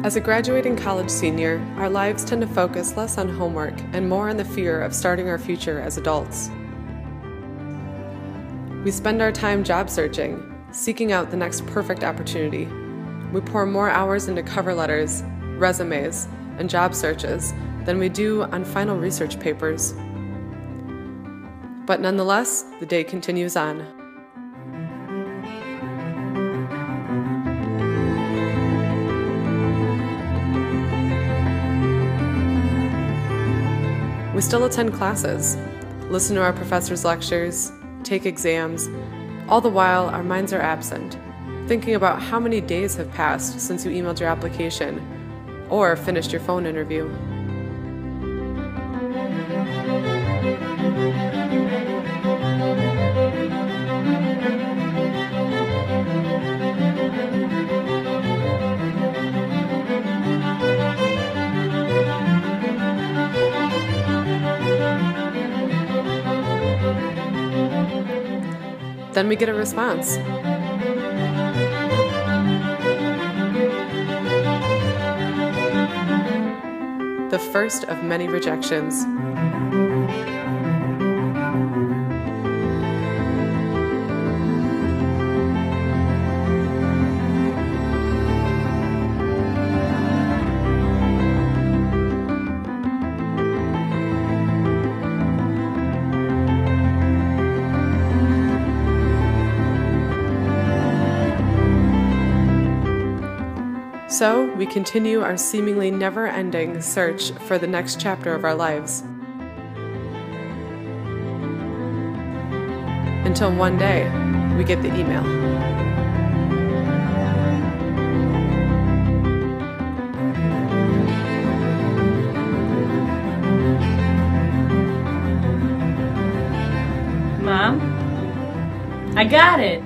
As a graduating college senior, our lives tend to focus less on homework and more on the fear of starting our future as adults. We spend our time job searching, seeking out the next perfect opportunity. We pour more hours into cover letters, resumes, and job searches than we do on final research papers. But nonetheless, the day continues on. We still attend classes, listen to our professors' lectures, take exams. All the while, our minds are absent, thinking about how many days have passed since you emailed your application or finished your phone interview. Then we get a response. The first of many rejections. So, we continue our seemingly never-ending search for the next chapter of our lives. Until one day, we get the email. Mom, I got it!